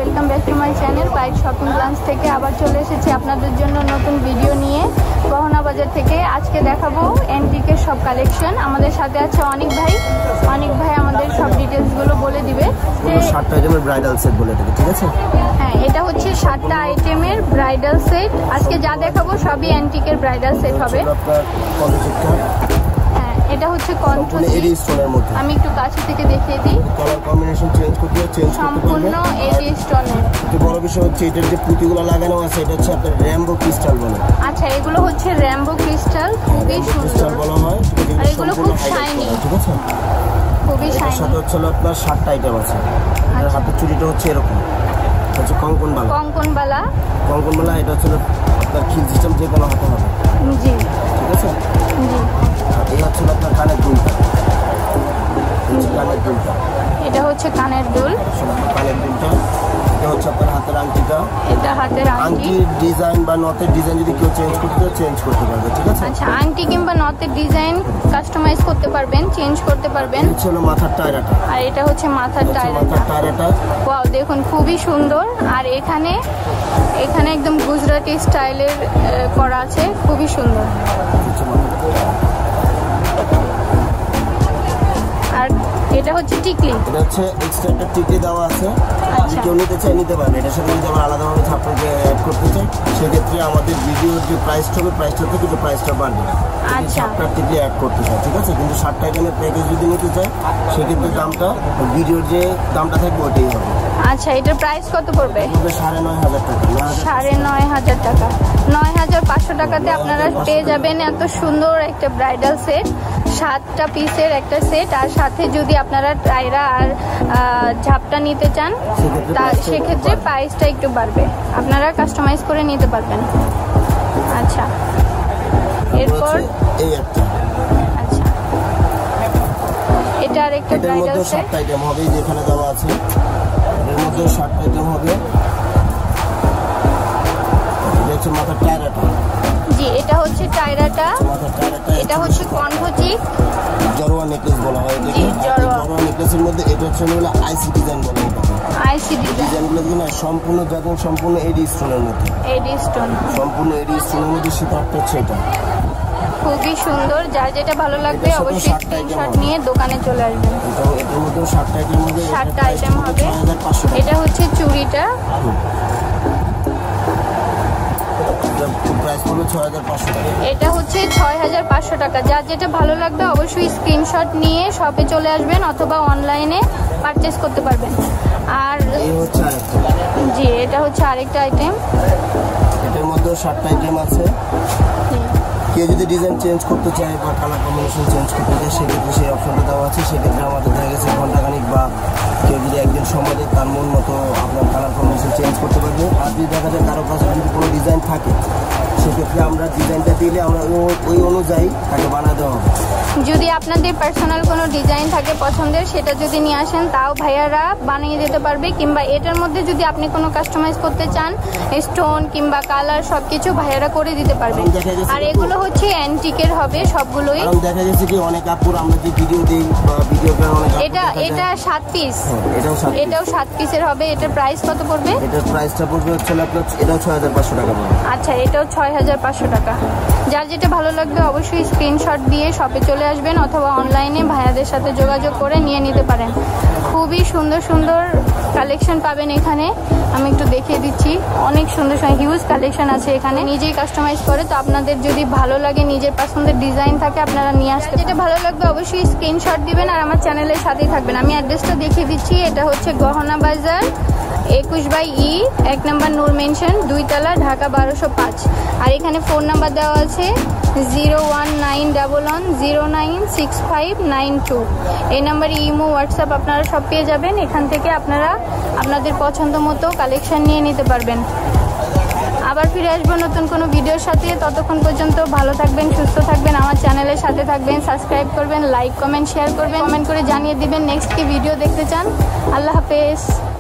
Welcome back to my channel byte shopping plans থেকে আবার চলে এসেছি আপনাদের জন্য নতুন ভিডিও নিয়ে গহনা বাজার থেকে। আজকে দেখাবো অ্যান্টিকের সব কালেকশন। আমাদের সাথে আছে অনেক ভাই আমাদের সব ডিটেলসগুলো বলে দিবে। 7টা আইটেমের ব্রাইডাল সেট বলে দেবে, ঠিক আছে? হ্যাঁ, এটা হচ্ছে 7টা আইটেমের ব্রাইডাল সেট। আজকে যা দেখাবো সবই অ্যান্টিকের ব্রাইডাল সেট হবে। এটা হচ্ছে কন্ট্রাস্ট স্টোনের মধ্যে। আমি একটু কাছে থেকে দেখিয়ে দিই। কালার কম্বিনেশন চেঞ্জ করতে সম্পূর্ণ এডি স্টোনের। তো বড় বিষয় হচ্ছে এটার যে পুঁতিগুলো লাগানো আছে এটা হচ্ছে আপনার র্যাম্বো ক্রিস্টাল বলে। আচ্ছা, এগুলো হচ্ছে র্যাম্বো ক্রিস্টাল, খুবই সুন্দর বলা হয়। আর এগুলো খুব শাইনি, ঠিক আছে? খুবই শাইনি। সাথে হচ্ছে আপনার 7টা আইটেম আছে। এর হাতের চুড়িটা হচ্ছে এরকম, হচ্ছে কঙ্কনবালা। এটা হচ্ছে আপনার খিল সিস্টেম, যে কোনো হাতে হবে। জি, ঠিক আছে। জি, এই হচ্ছে আপনার কানের দুলটা। এটা হচ্ছে কানের দুল। এটা হচ্ছে আপনার হাতের আংটিটা। এটা হাতের আংটি। ডিজাইন বা নথের ডিজাইন যদি কেউ চেঞ্জ করতে পারবে, ঠিক আছে? আচ্ছা, আংটি কিংবা নথের ডিজাইন কাস্টমাইজ করতে পারবেন, চেঞ্জ করতে পারবেন। এটা হলো মাথার টায়রাটা। আর এটা হচ্ছে মাথার টায়রাটা। ওয়াও, দেখুন খুবই সুন্দর। আর এখানে একদম গুজরাটি স্টাইলের করা আছে, খুবই সুন্দর। আর এটা হচ্ছে টিকলি। এটা হচ্ছে এক্সট্রা একটা টিকলি দেওয়া আছে। যদি কেউ নিতে চায় নিতে পারবে। এটার সাথে যদি আমরা আলাদাভাবে আপনাকে অ্যাড করতে চাই, সেক্ষেত্রে আমাদের ভিডিওর যে প্রাইসটা হবে প্রাইসটা থেকে একটু প্রাইসটা বাড়বে। আচ্ছা, আপনার টিকলি অ্যাড করতে চাই, ঠিক আছে? কিন্তু 7টা আইটেমের প্যাকেজ যদি নিতে চাই, সেক্ষেত্রে দামটা ভিডিওর যে দামটা থাকবে ওটাই হবে। আচ্ছা, এটার প্রাইস কত পড়বে? 9,500 টাকা। 9,500 টাকা। 9,500 টাকাতে আপনারা পেয়ে যাবেন এত সুন্দর একটা ব্রাইডাল সেট, 7টা পিসের একটা সেট। আর সাথে যদি আপনারা টায়রা আর ঝাপটা নিতে চান, সেক্ষেত্রে প্রাইসটা একটু বাড়বে, আপনারা কাস্টমাইজ করে নিতে পারবেন। আচ্ছা, এরপর এই একটা। আচ্ছা, এটা আর একটা ব্রাইডাল সেট। 7টা আইটেম হবে, যেখানে দেওয়া আছে এর মধ্যে 7টা আইটেম হবে। এটা হচ্ছে মাথার টায়রাটা। জি, এটা হচ্ছে টায়রাটা। এটা হচ্ছে কণ্ঠচিক জড়োয়া নেকলেস বলা হয় এটাকে। জড়োয়া নেকলেসের মধ্যে এটা হচ্ছে আইসি ডিজাইন বলা হয়। আইসি ডিজাইনগুলো না সম্পূর্ণ এডি স্টোনের মধ্যে। সম্পূর্ণ এডি স্টোনের মধ্যে সীতারটা হচ্ছে এটা। খুবই সুন্দর। যার যেটা ভালো লাগবে অবশ্যই স্ক্রিনশট নিয়ে দোকানে চলে আসবেন। এটার মধ্যে 7টা আইটেম হবে। 7টা আইটেম হবে। এটা হচ্ছে চুড়িটা। এটা হচ্ছে 6,500 টাকা। যার যেটা ভালো লাগবে অবশ্যই স্ক্রিনশট নিয়ে শপে চলে আসবেন অথবা অনলাইনে পারচেস করতে পারবেন। আর জি, এটা হচ্ছে আরেকটা আইটেম। এটার মধ্যে 7টা আইটেম আছে। কেউ যদি ডিজাইন চেঞ্জ করতে চায় বা কালার কম্বিনেশন চেঞ্জ করতে চায়, সেক্ষেত্রে সেই অপশনটা দেওয়া আছে। সেক্ষেত্রে আমাদের দেখা গেছে ঘন্টাখানিক বা কেউ যদি একদিন সময় দেয়, তার মন মতো আপনার কালার কম্বিনেশন চেঞ্জ করতে পারবে। আর যদি দেখা যায় কারো কাছে যদি কোনো ডিজাইন থাকে, সেক্ষেত্রে আমরা ডিজাইনটা দিলে আমরা ওই অনুযায়ী তাকে বানিয়ে দেওয়া হবে। যদি আপনাদের পার্সোনাল কোনো ডিজাইন থাকে পছন্দের, সেটা যদি নিয়ে আসেন তাও ভাইয়ারা বানিয়ে দিতে পারবে। কিংবা এটার মধ্যে যদি আপনি কোনো কাস্টমাইজ করতে চান, স্টোন কিংবা কালার সবকিছু ভাইয়ারা করে দিতে পারবে। আর এগুলো হচ্ছে অ্যান্টিকের হবে সবগুলোই। দেখা যাচ্ছে কি অনেক আপুর আমরা যে ভিডিও দেই বা ভিডিওটা অনেক এটা 7 পিস। এটাও 7 পিসের হবে। এটার প্রাইস কত পড়বে? এটার প্রাইসটা পড়বে হচ্ছে আপনার এটাও 6,500 টাকা পড়বে। আচ্ছা, এটাও 6,500 টাকা। যার যেটা ভালো লাগবে অবশ্যই স্ক্রিনশট দিয়ে শপে চলে আসবেন অথবা অনলাইনে ভাইয়াদের সাথে যোগাযোগ করে নিয়ে নিতে পারেন। খুবই সুন্দর সুন্দর কালেকশন পাবেন এখানে। আমি একটু দেখিয়ে দিচ্ছি। অনেক সুন্দর হিউজ কালেকশন আছে এখানে। নিজেই কাস্টমাইজ করে, তো আপনাদের যদি ভালো লাগে, নিজের পছন্দের ডিজাইন থাকে, আপনারা নিয়ে আসতে। যেটা ভালো লাগবে অবশ্যই স্ক্রিনশট দিবেন আর আমার চ্যানেলের সাথেই থাকবেন। আমি অ্যাড্রেসটা দেখিয়ে দিচ্ছি। এটা হচ্ছে গহনা বাজার 21/E 1 নম্বর নূর মেনশন, 2 তলা, ঢাকা 1205। আর এখানে ফোন নাম্বার দেওয়া আছে 01911096592। এই নাম্বারে ইমো, হোয়াটসঅ্যাপ আপনারা সব পেয়ে যাবেন। এখান থেকে আপনারা আপনাদের পছন্দ মতো কালেকশন নিয়ে নিতে পারবেন। আবার ফিরে আসবো নতুন কোনো ভিডিওর সাথে। ততক্ষণ পর্যন্ত ভালো থাকবেন, সুস্থ থাকবেন, আমার চ্যানেলের সাথে থাকবেন, সাবস্ক্রাইব করবেন, লাইক, কমেন্ট, শেয়ার করবেন, কমেন্ট করে জানিয়ে দিবেন নেক্সট কি ভিডিও দেখতে চান। আল্লাহ হাফেজ।